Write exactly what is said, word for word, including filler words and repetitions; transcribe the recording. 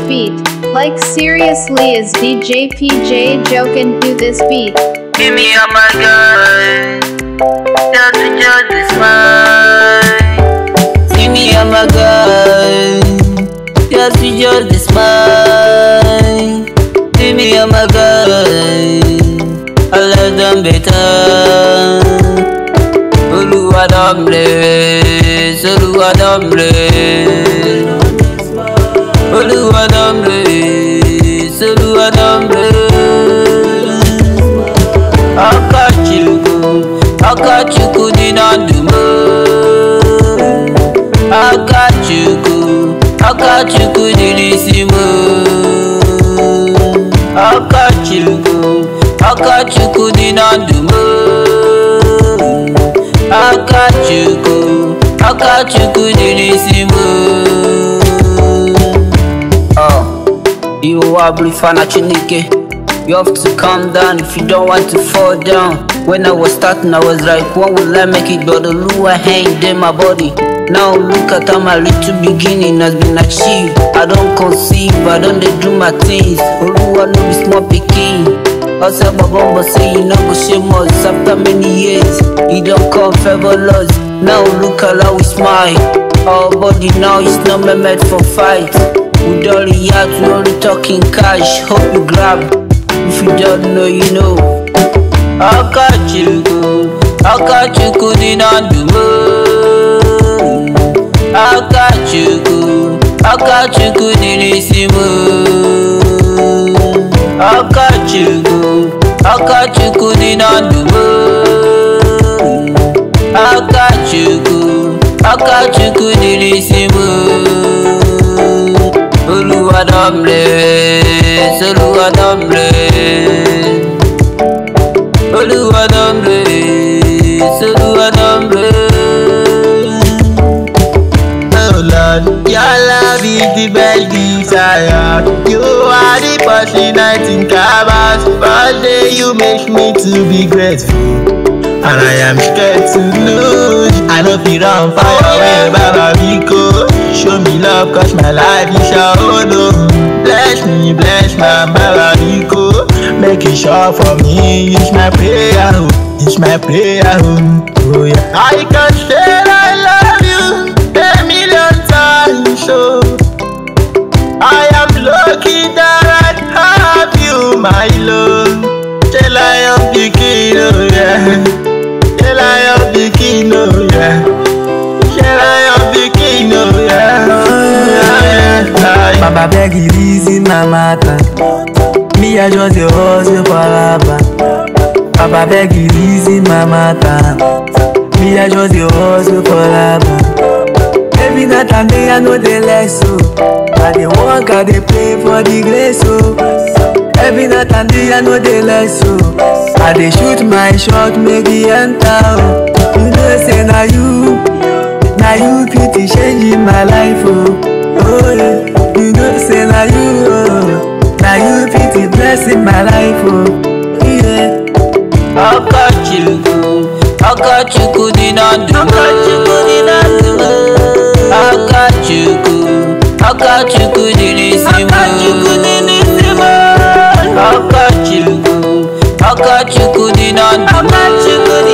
beat. Like seriously, is D J P J joking to this beat? Give me all my guns, just to judge this mind. Give me all my guns, just to judge this mind. Give me all my guns, I love them better. Oluwa don bless, Oluwa don bless, Oluwa don bless, Oluwa don bless. Akachukwu, Akachukwu di na ndumo. Akachukwu, Akachukwu di n'isimo. Akachukwu, Akachukwu di na ndumo. Akachukwu, Akachukwu di n'isimo. Oh, you are blifana chinike. You have to calm down if you don't want to fall down. When I was starting, I was like, when will I make it? But the Lua hanged in my body. Now look at how my little beginning has been achieved. I don't conceive, I don't dey do my things. Oluwa no be small pikin. Also Babombo say you no go shame us. After many years, he don't come fabulous. Now look at how we smile. Our body now is not meant for fight. We don't react, we only talking cash. Hope you grab. If you don't know, you know. Akachukwu, Akachukwu di na ndumo. Akachukwu, Akachukwu di n'isimo. Akachukwu, Akachukwu di na ndumo. Akachukwu, Akachukwu di n'isimo. Oluwa don bless, Oluwa don bless, Oluwa don bless, Oluwa don bless. Oh Lord, your love is the best desire. You are the person I think about. First day you make me to be grateful, and I am scared to lose. I know feel on fire when Baba Biko. Show me love cause my life is your own. Bless me, bless my Baba Biko. Make it sure for me, it's my prayer, it's my prayer. Oh yeah, I can say I love you a million times. So I am lucky that I have you, my love. Till I am the king, oh yeah. Till I am the king, oh yeah. Till I am the king, oh yeah. Yeah, yeah. Baba beg you easy my matter. Me I just a hustle for lava. Baba beg you easy my matter. Me I just a hustle for lava. Every night and day I know the less so. I dey work, I dey pray for the grace so. Every night and day I know the less so. I dey shoot my shot, make it enter. Oh. You know say na you, na you pity changing my life. Oh, oh yeah. You know say na you, oh. Na you pity blessing my life. Oh, yeah. Akachukwu, Akachukwu di na ndumo. Akachukwu di na ndumo. Akachukwu, Akachukwu di n'isimo. Akachukwu di n'isimo. Akachukwu, Akachukwu di na ndumo.